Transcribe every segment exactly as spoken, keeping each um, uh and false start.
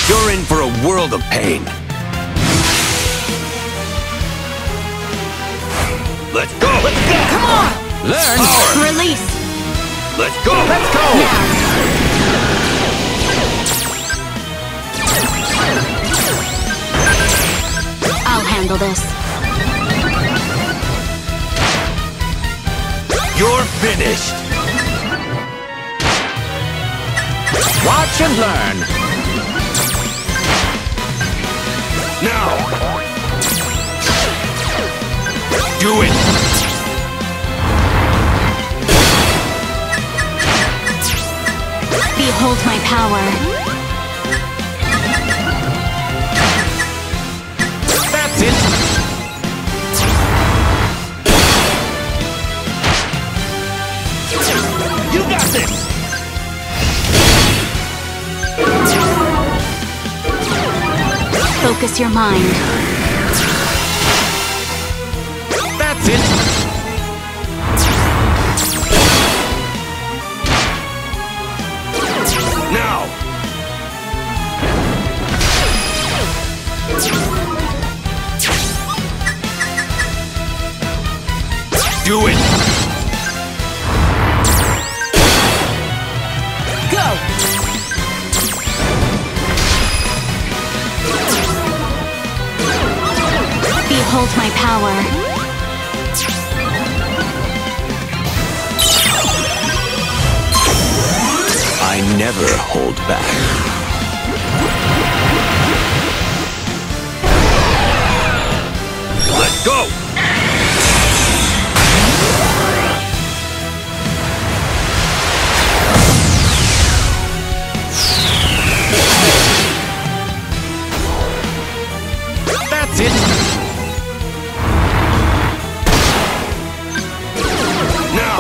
You're in for a world of pain. Let's go! Let's go! Come on! Learn! Power! Release! Let's go! Let's go! Now! I'll handle this. You're finished! Watch and learn! Now! Do it! Behold my power. That's it! You got this! Focus your mind. That's it! Now! Do it! Go! Behold my power. I never hold back. Let's go! That's it! Now!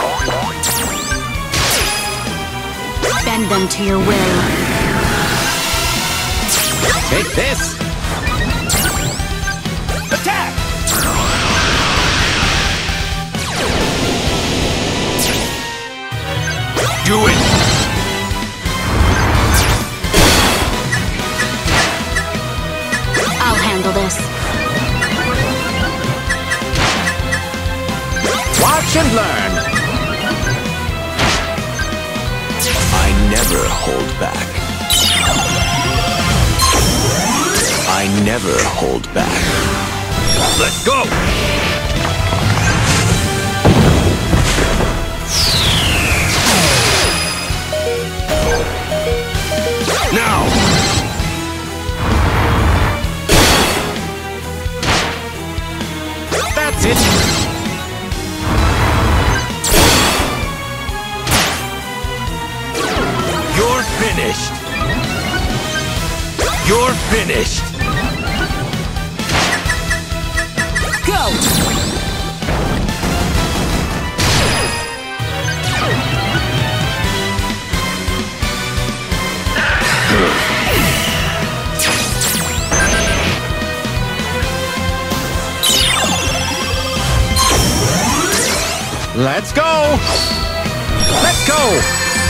Bend them to your will. Take this! Attack! Do it! I'll handle this. Watch and learn! I never hold back. I never hold back. Let's go! Now! That's it! You're finished! You're finished! Go! Let's go! Let's go!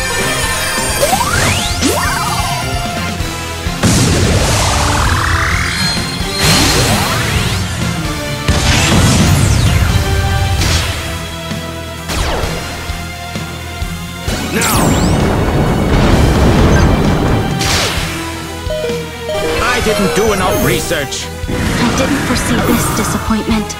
Now! I didn't do enough research. I didn't foresee this disappointment.